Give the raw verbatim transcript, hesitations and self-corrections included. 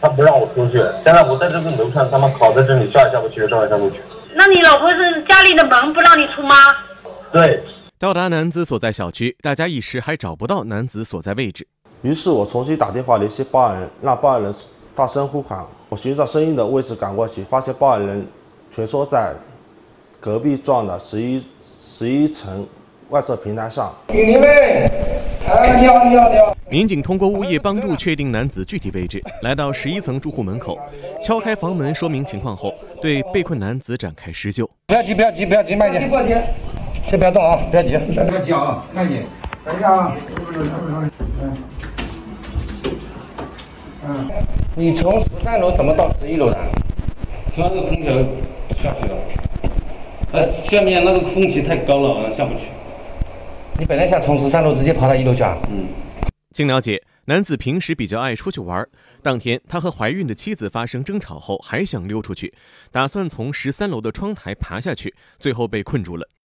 不让我出去。现在我在这个楼上，他们卡在这里，下也下不去，上也上不去。 那你老婆是家里的门不让你出吗？ 对。 到达男子所在小区，大家一时还找不到男子所在位置。 于是我重新打电话联系报案人，让报案人大声呼喊。我循着声音的位置赶过去，发现报案人蜷缩在隔壁幢的十一十一层外侧平台上。 你们，哎，你好，你好，你好。 民警通过物业帮助确定男子具体位置，来到十一层住户门口，敲开房门说明情况后，对被困男子展开施救。 不要急，不要急，不要急，慢点，慢点，先不要动啊，不要急，不要急啊，慢点。等一下啊。嗯。你从十三楼怎么到十一楼的？ 那个空调下去了，呃，下面那个空气太高了啊，下不去。 你本来想从十三楼直接爬到一楼去啊？ 嗯。 经了解，男子平时比较爱出去玩。当天，他和怀孕的妻子发生争吵后，还想溜出去，打算从十三楼的窗台爬下去，最后被困住了。